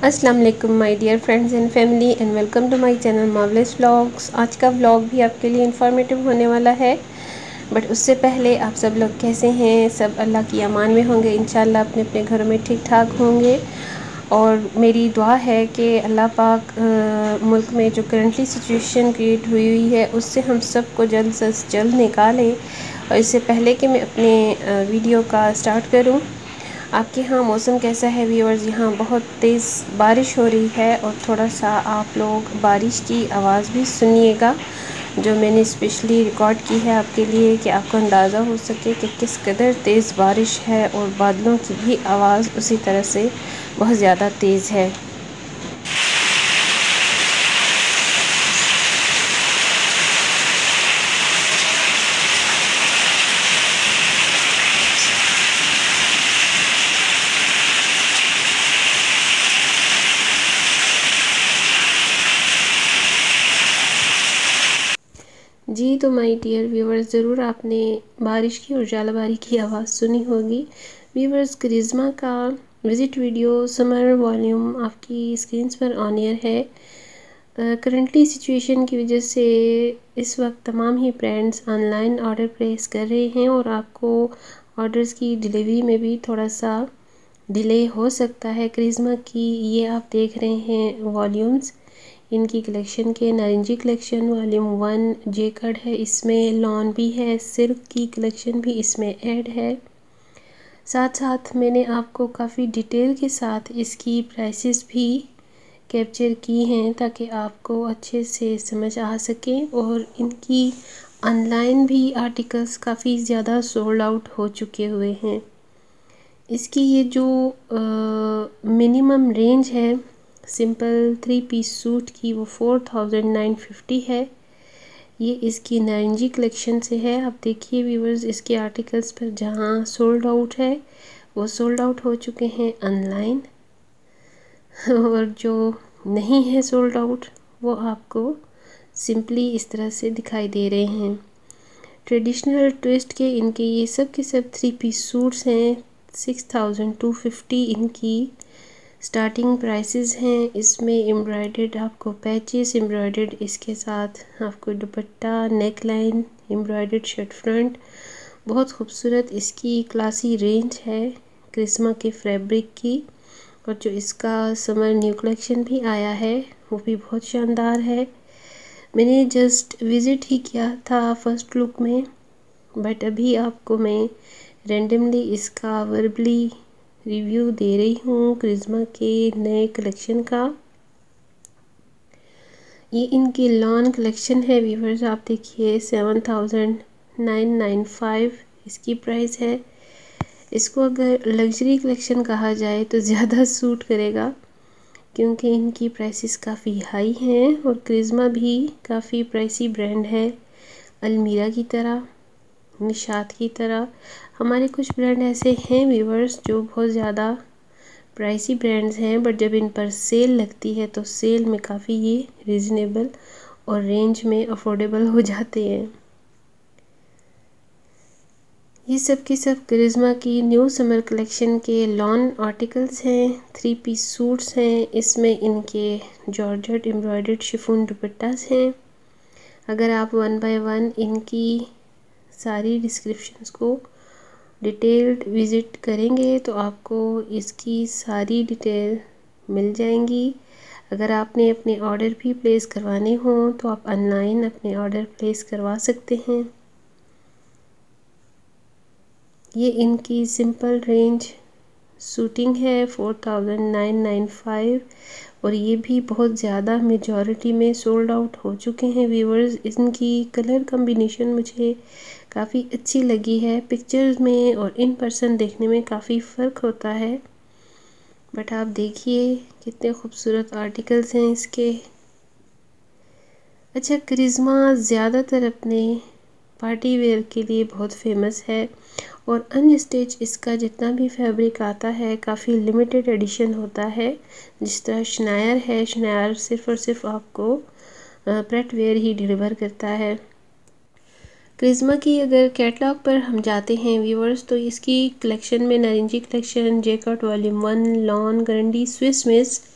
अस्सलाम वालेकुम my dear friends and family and welcome to my channel Marvellous Vlogs. आज का व्लॉग भी आपके लिए इंफॉर्मेटिव होने वाला है, बट उससे पहले आप सब लोग कैसे हैं? सब अल्लाह की अमान में होंगे, इंशाल्लाह अपने अपने घरों में ठीक ठाक होंगे। और मेरी दुआ है कि अल्लाह पाक मुल्क में जो करंटली सिचुएशन क्रिएट हुई है उससे हम सब को जल्द से जल्द निकाले। और इससे पहले कि मैं अपने वीडियो का स्टार्ट करूं, आपके यहाँ मौसम कैसा है व्यूअर्स? यहाँ बहुत तेज़ बारिश हो रही है और थोड़ा सा आप लोग बारिश की आवाज़ भी सुनिएगा जो मैंने स्पेशली रिकॉर्ड की है आपके लिए, कि आपको अंदाज़ा हो सके कि किस कदर तेज़ बारिश है। और बादलों की भी आवाज़ उसी तरह से बहुत ज़्यादा तेज़ है। जी तो माय डियर व्यूवर्स, ज़रूर आपने बारिश की और जालाबारी की आवाज़ सुनी होगी। व्यूवर्स, करिश्मा का विज़िट वीडियो समर वॉल्यूम आपकी स्क्रीन्स पर ऑन एयर है। करंटली सिचुएशन की वजह से इस वक्त तमाम ही ब्रांड्स ऑनलाइन ऑर्डर प्लेस कर रहे हैं और आपको ऑर्डर्स की डिलीवरी में भी थोड़ा सा डिले हो सकता है। करिश्मा की ये आप देख रहे हैं वॉल्यूम्स, इनकी कलेक्शन के नारंगी कलेक्शन वॉल्यूम 1 जे कट है, इसमें लॉन भी है, सिल्क की कलेक्शन भी इसमें ऐड है। साथ साथ मैंने आपको काफ़ी डिटेल के साथ इसकी प्राइसेस भी कैप्चर की हैं ताकि आपको अच्छे से समझ आ सके। और इनकी ऑनलाइन भी आर्टिकल्स काफ़ी ज़्यादा सोल्ड आउट हो चुके हुए हैं। इसकी ये जो मिनिमम रेंज है सिंपल 3 पीस सूट की, वो 4950 है। ये इसकी नारंगी कलेक्शन से है। आप देखिए व्यूवर्स, इसके आर्टिकल्स पर जहाँ सोल्ड आउट है वो सोल्ड आउट हो चुके हैं ऑनलाइन, और जो नहीं है सोल्ड आउट वो आपको सिंपली इस तरह से दिखाई दे रहे हैं। ट्रेडिशनल ट्विस्ट के इनके ये सब के सब 3 पीस सूट्स हैं। 6250 इनकी स्टार्टिंग प्राइसेस हैं। इसमें एम्ब्रॉयडर्ड आपको पैचेस, एम्ब्रॉयडर्ड इसके साथ आपको dupatta, neck line, embroidered shirt front, बहुत खूबसूरत इसकी क्लासी रेंज है करिश्मा के फैब्रिक की। और जो इसका समर न्यू कलेक्शन भी आया है वो भी बहुत शानदार है। मैंने जस्ट विज़िट ही किया था फर्स्ट लुक में, बट अभी आपको मैं रैंडमली इसका वर्बली रिव्यू दे रही हूँ करिश्मा के नए कलेक्शन का। ये इनकी लॉन कलेक्शन है व्यूवर्स, आप देखिए 7995 इसकी प्राइस है। इसको अगर लग्जरी कलेक्शन कहा जाए तो ज़्यादा सूट करेगा क्योंकि इनकी प्राइसेस काफ़ी हाई हैं। और करिश्मा भी काफ़ी प्राइसी ब्रांड है, अलमीरा की तरह, निशात की तरह। हमारे कुछ ब्रांड ऐसे हैं व्यूवर्स जो बहुत ज़्यादा प्राइसी ब्रांड्स हैं, बट जब इन पर सेल लगती है तो सेल में काफ़ी ये रीज़नेबल और रेंज में अफोर्डेबल हो जाते हैं। ये सब के सब करिश्मा की न्यू समर कलेक्शन के लॉन आर्टिकल्स हैं, 3 पीस सूट्स हैं। इसमें इनके जॉर्जेट एम्ब्रॉयडर्ड शिफॉन दुपट्टास हैं। अगर आप 1 बाय 1 इनकी सारी डिस्क्रिप्शंस को डिटेल्ड विज़िट करेंगे तो आपको इसकी सारी डिटेल मिल जाएंगी। अगर आपने अपने ऑर्डर भी प्लेस करवाने हो तो आप ऑनलाइन अपने ऑर्डर प्लेस करवा सकते हैं। ये इनकी सिंपल रेंज सूटिंग है 4995, और ये भी बहुत ज़्यादा मेजॉरिटी में सोल्ड आउट हो चुके हैं व्यूवर्स। इनकी कलर कम्बिनेशन मुझे काफ़ी अच्छी लगी है। पिक्चर्स में और इन पर्सन देखने में काफ़ी फ़र्क होता है, बट आप देखिए कितने खूबसूरत आर्टिकल्स हैं इसके। अच्छा, करिश्मा ज़्यादातर अपने पार्टी वेयर के लिए बहुत फेमस है और अनस्टिच इसका जितना भी फैब्रिक आता है काफ़ी लिमिटेड एडिशन होता है। जिस तरह शनायर है, शनायर सिर्फ़ और सिर्फ आपको प्रेट वेयर ही डिलीवर करता है। करिश्मा की अगर कैटलॉग पर हम जाते हैं व्यूवर्स तो इसकी कलेक्शन में नारंगी collection, J cut volume 1, lawn, गरंडी, स्विस मिस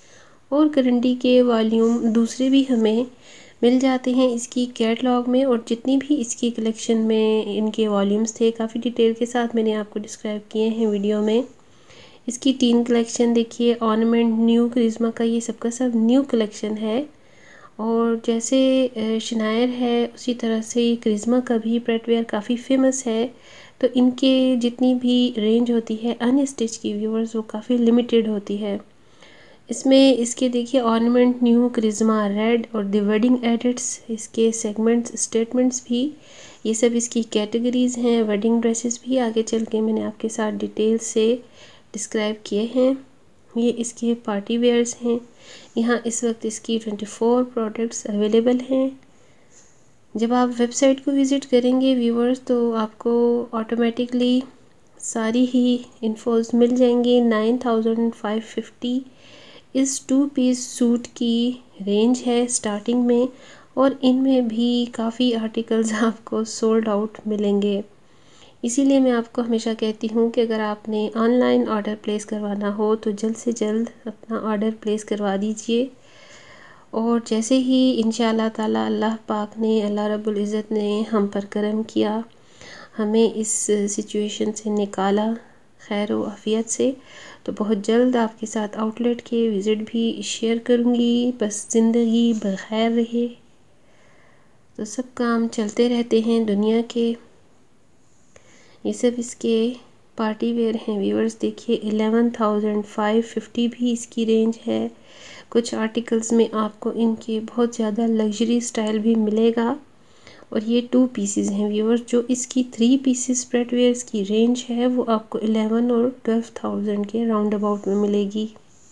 और गारंटी के वॉल्यूम दूसरे भी हमें मिल जाते हैं इसकी कैटलॉग में। और जितनी भी इसकी कलेक्शन में इनके वॉल्यूम्स थे काफ़ी डिटेल के साथ मैंने आपको डिस्क्राइब किए हैं वीडियो में। इसकी 3 कलेक्शन देखिए, ऑर्नामेंट न्यू करिश्मा का ये सबका सब न्यू कलेक्शन है। और जैसे शनायर है उसी तरह से करिश्मा का भी प्रेटवेयर काफ़ी फेमस है। तो इनके जितनी भी रेंज होती है अनस्टिच की व्यूअर्स वो काफ़ी लिमिटेड होती है। इसमें इसके देखिए ऑर्नामेंट न्यू करिश्मा रेड और द वेडिंग एडिट्स, इसके सेगमेंट्स स्टेटमेंट्स भी, ये सब इसकी कैटेगरीज़ हैं। वेडिंग ड्रेसेस भी आगे चल के मैंने आपके साथ डिटेल से डिस्क्राइब किए हैं। ये इसके पार्टी वेयर्स हैं। यहाँ इस वक्त इसकी 24 प्रोडक्ट्स अवेलेबल हैं। जब आप वेबसाइट को विज़िट करेंगे व्यूअर्स तो आपको ऑटोमेटिकली सारी ही इन्फोज मिल जाएंगी। 9550 इस 2 पीस सूट की रेंज है स्टार्टिंग में। और इनमें भी काफ़ी आर्टिकल्स आपको सोल्ड आउट मिलेंगे। इसीलिए मैं आपको हमेशा कहती हूँ कि अगर आपने ऑनलाइन ऑर्डर प्लेस करवाना हो तो जल्द से जल्द अपना ऑर्डर प्लेस करवा दीजिए। और जैसे ही इंशाअल्लाह ताला अल्लाह पाक ने, अल्लाह रब्बुल इज़्ज़त ने हम पर करम किया, हमें इस सिचुएशन से निकाला खैर व आफ़ियत से, तो बहुत जल्द आपके साथ आउटलेट के विज़िट भी शेयर करूँगी। बस ज़िंदगी बखैर रहे। तो सब काम चलते रहते हैं दुनिया के। ये सब इसके पार्टी वेयर हैं व्यूअर्स। देखिए 11,550 भी इसकी रेंज है। कुछ आर्टिकल्स में आपको इनके बहुत ज़्यादा लग्जरी स्टाइल भी मिलेगा। और ये 2 पीसेस हैं व्यूअर्स। जो इसकी 3 पीसेस स्प्रेड वेयर्स की रेंज है वो आपको 11 और 12,000 के राउंड अबाउट में मिलेगी।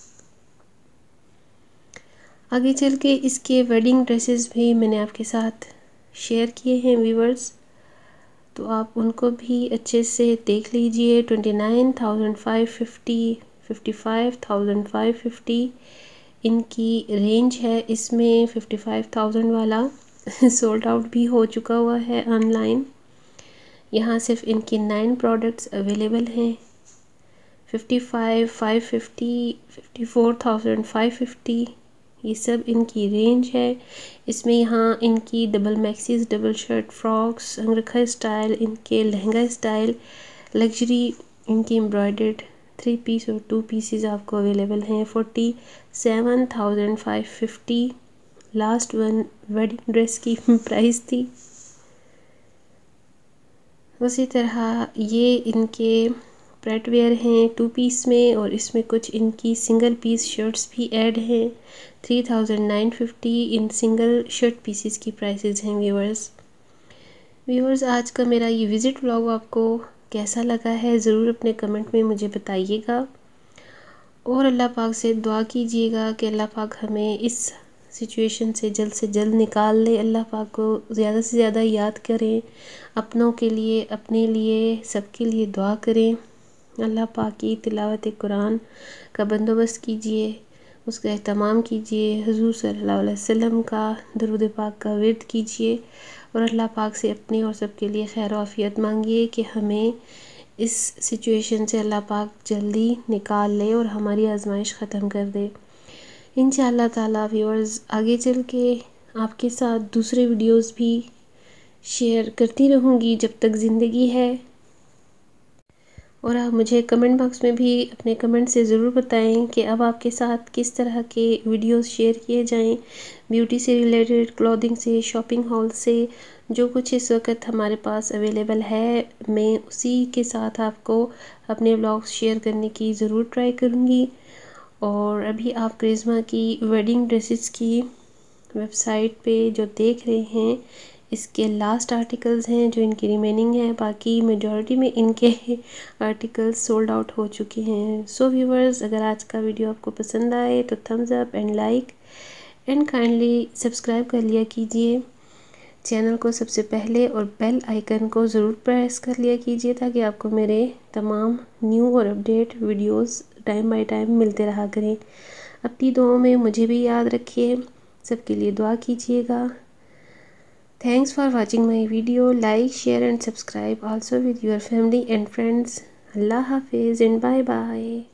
आगे चल के इसके वेडिंग ड्रेसेस भी मैंने आपके साथ शेयर किए हैं व्यूअर्स, तो आप उनको भी अच्छे से देख लीजिए। 29,550, 55,550 इनकी रेंज है। इसमें 55,000 वाला सोल्ड आउट भी हो चुका हुआ है ऑनलाइन। यहाँ सिर्फ इनकी 9 प्रोडक्ट्स अवेलेबल हैं। 55,550, 54,550 ये सब इनकी रेंज है। इसमें यहाँ इनकी double maxis, double shirt, frocks, अंगरखा स्टाइल, इनके लहंगा स्टाइल, लग्जरी, इनकी एम्ब्रॉयडर्ड 3 पीस और 2 पीसेस आपको अवेलेबल हैं। 47,550 लास्ट वन वेडिंग ड्रेस की प्राइस थी। उसी तरह ये इनके प्रेट वेयर हैं 2 पीस में, और इसमें कुछ इनकी सिंगल पीस शर्ट्स भी ऐड हैं। 3,950 इन सिंगल शर्ट पीसेस की प्राइसेस हैं व्यूअर्स। आज का मेरा ये विज़िट व्लॉग आपको कैसा लगा है ज़रूर अपने कमेंट में मुझे बताइएगा। और अल्लाह पाक से दुआ कीजिएगा कि अल्लाह पाक हमें इस सिचुएशन से जल्द निकाल ले। अल्लाह पाक को ज़्यादा से ज़्यादा याद करें, अपनों के लिए, अपने लिए, सबके लिए दुआ करें। अल्लाह पाक की तिलावत कुरान का बंदोबस्त कीजिए, उसका एहतमाम कीजिए, हुज़ूर सल्लल्लाहु अलैहि वसल्लम का दुरूद पाक का विर्द कीजिए। और अल्लाह पाक से अपने और सबके लिए खैर आफ़ियत मांगिए कि हमें इस सिचुएशन से अल्लाह पाक जल्दी निकाल ले और हमारी आजमाइश ख़त्म कर दे इंशाअल्लाह ताला। व्यूअर्स आगे चल के आपके साथ दूसरे वीडियोस भी शेयर करती रहूँगी जब तक ज़िंदगी है। और आप मुझे कमेंट बॉक्स में भी अपने कमेंट से ज़रूर बताएं कि अब आपके साथ किस तरह के वीडियोस शेयर किए जाएं, ब्यूटी से रिलेटेड, क्लॉथिंग से, शॉपिंग हॉल से, जो कुछ इस वक्त हमारे पास अवेलेबल है मैं उसी के साथ आपको अपने व्लॉग्स शेयर करने की ज़रूर ट्राई करूँगी। और अभी आप करिश्मा की वेडिंग ड्रेसेस की वेबसाइट पे जो देख रहे हैं इसके लास्ट आर्टिकल्स हैं जो इनकी रिमेनिंग है। बाकी मेजॉरिटी में इनके आर्टिकल्स सोल्ड आउट हो चुके हैं। सो व्यूवर्स, अगर आज का वीडियो आपको पसंद आए तो thumbs up and like and kindly subscribe कर लिया कीजिए चैनल को सबसे पहले, और बेल आइकन को ज़रूर प्रेस कर लिया कीजिए ताकि आपको मेरे तमाम न्यू और update videos time by time मिलते रहा करें। अपनी दुआओं में मुझे भी याद रखिए, सबके लिए दुआ कीजिएगा। Thanks for watching my video. Like, share and subscribe also with your family and friends. Allah Hafiz and bye bye.